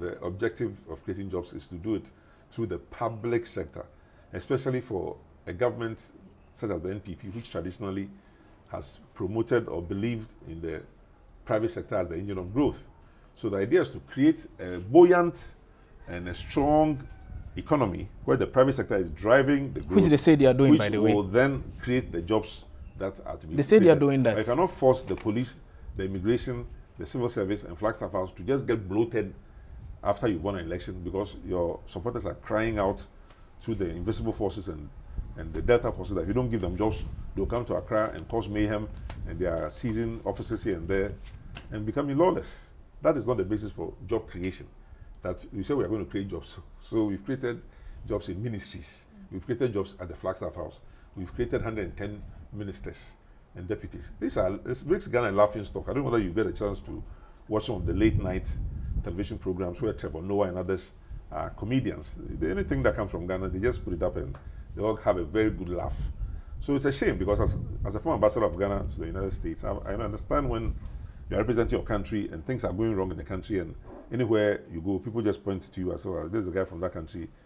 the objective of creating jobs is to do it through the public sector, especially for a government such as the NPP, which traditionally has promoted or believed in the private sector as the engine of growth. So the idea is to create a buoyant and a strong economy where the private sector is driving the growth. Which they say they are doing, by the way. Which will then create the jobs that are to be They say created. they are doing that. But you cannot force the police, the immigration, the civil service, and Flagstaff House to just get bloated after you've won an election because your supporters are crying out through the invisible forces and the Delta forces that if you don't give them jobs, they'll come to Accra and cause mayhem, and they are seizing offices here and there and becoming lawless. That is not the basis for job creation. That we say we are going to create jobs. So we've created jobs in ministries. We've created jobs at the Flagstaff House. We've created 110 ministers and deputies. This makes Ghana a laughing stock. I don't know whether you get a chance to watch some of the late night television programs where Trevor Noah and others are comedians. Anything that comes from Ghana, they just put it up and they all have a very good laugh. So it's a shame because as a former ambassador of Ghana to the United States, I understand when you're representing your country and things are going wrong in the country and anywhere you go, people just point to you as well. This is the guy from that country